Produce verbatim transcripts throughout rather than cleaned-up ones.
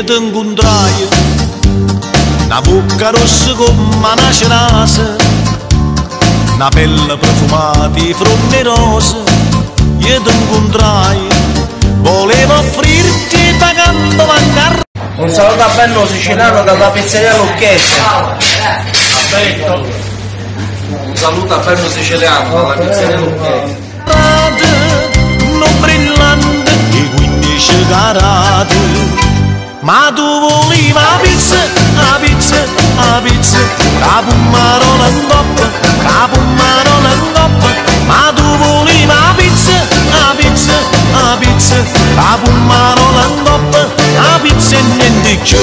io ti incontrai, una bocca rossa come una cerasa, una pelle profumata di fronde rose. Io ti incontrai, volevo offrirti pagando mancar. Un saluto a bello siciliano dalla pizzeria Lucchetta. Aspetto. Un saluto a bello siciliano dalla pizzeria Lucchetta. Non brillante e quindici carate, ma tu volevi la pizza, la pizza, la pizza, capo marona in coppa, capo marona in coppa, ma tu volevi la pizza, la pizza, la pizza, capo marona in coppa, la pizza e niente più.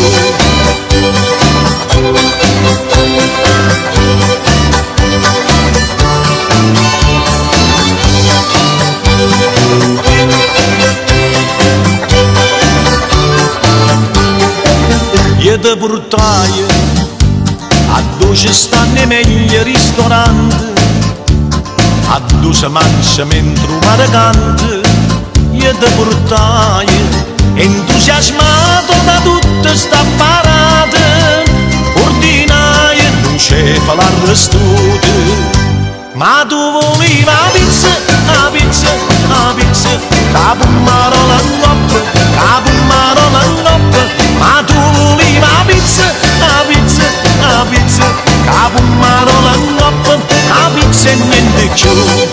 Io ti portai a dove ci stanno i meglio ristoranti, a dove si mangia mentre un mare canta. Io ti portai entusiasmato da tutta sta parata, ordinai non c'è fa l'arrestuto, ma tu volevi la pizza, la pizza, la pizza, capo marola in coppa, capo marola in coppa, ma tu volevi la pizza, la pizza, la pizza, capo marola in coppa, la pizza e niente più.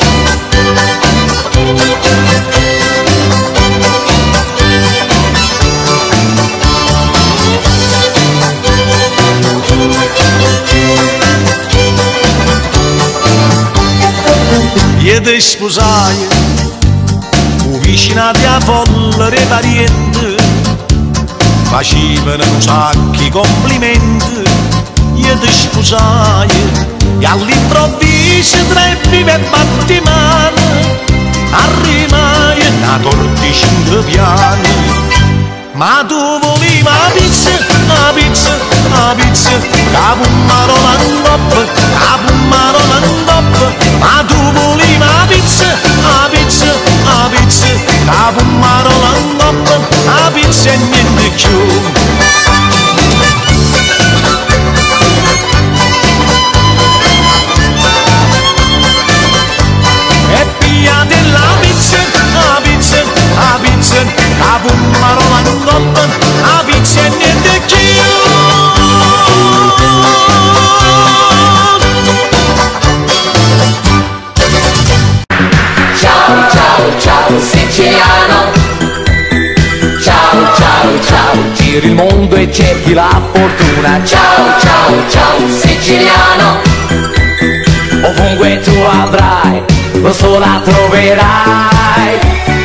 Io ti sposai, vicina a folla dei parenti, facevano un sacco di complimenti. Io ti sposai e all'improvviso tra i vivi e battimani arrimai una tortica in due piani. Ma tu volevi la pizza, la pizza, la pizza, capo marola in coppa, capo marola in coppa, ma tu volevi la pizza, la pizza, la pizza, capo marola in coppa, la pizza e niente più. E pigliate la pizza, la pizza, la pizza, capo marola in coppa, la pizza e niente più. Ciao ciao ciao siciliano, ciao ciao ciao, giri il mondo e cerchi la fortuna. Ciao ciao ciao siciliano, ovunque tu andrai lo so la troverai.